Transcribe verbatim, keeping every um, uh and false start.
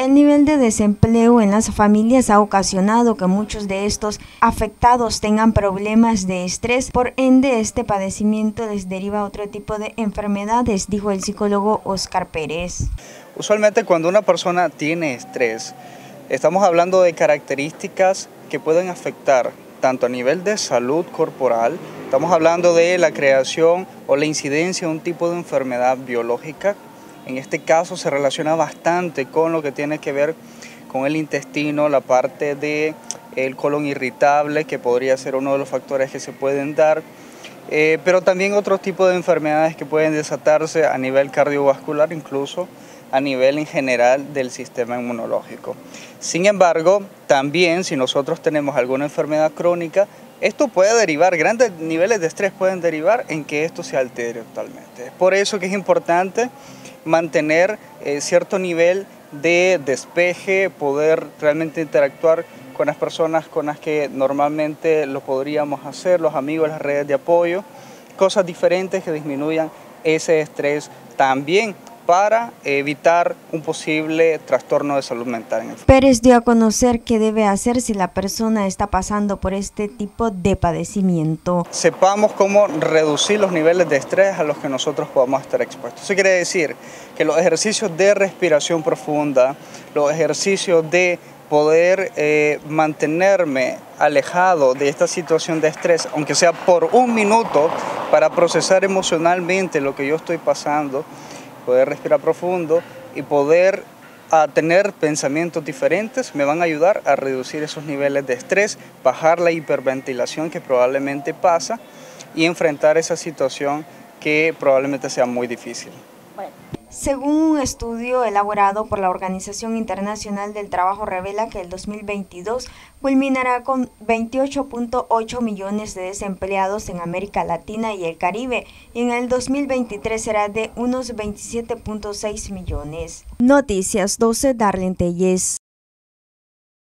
El nivel de desempleo en las familias ha ocasionado que muchos de estos afectados tengan problemas de estrés, por ende este padecimiento les deriva a otro tipo de enfermedades, dijo el psicólogo Oscar Pérez. Usualmente cuando una persona tiene estrés, estamos hablando de características que pueden afectar tanto a nivel de salud corporal, estamos hablando de la creación o la incidencia de un tipo de enfermedad biológica. En este caso se relaciona bastante con lo que tiene que ver con el intestino, la parte del colon irritable, que podría ser uno de los factores que se pueden dar, eh, pero también otros tipos de enfermedades que pueden desatarse a nivel cardiovascular, incluso a nivel en general del sistema inmunológico. Sin embargo, también si nosotros tenemos alguna enfermedad crónica, esto puede derivar, grandes niveles de estrés pueden derivar en que esto se altere totalmente. Es por eso que es importante mantener eh, cierto nivel de despeje, poder realmente interactuar con las personas con las que normalmente lo podríamos hacer, los amigos, las redes de apoyo, cosas diferentes que disminuyan ese estrés también, para evitar un posible trastorno de salud mental. Pérez dio a conocer qué debe hacer si la persona está pasando por este tipo de padecimiento. Sepamos cómo reducir los niveles de estrés a los que nosotros podamos estar expuestos. Eso quiere decir que los ejercicios de respiración profunda, los ejercicios de poder eh, mantenerme alejado de esta situación de estrés, aunque sea por un minuto, para procesar emocionalmente lo que yo estoy pasando, poder respirar profundo y poder a tener pensamientos diferentes, me van a ayudar a reducir esos niveles de estrés, bajar la hiperventilación que probablemente pasa y enfrentar esa situación que probablemente sea muy difícil. Según un estudio elaborado por la Organización Internacional del Trabajo, revela que el dos mil veintidós culminará con veintiocho punto ocho millones de desempleados en América Latina y el Caribe, y en el dos mil veintitrés será de unos veintisiete punto seis millones. Noticias doce, Darlene Telles.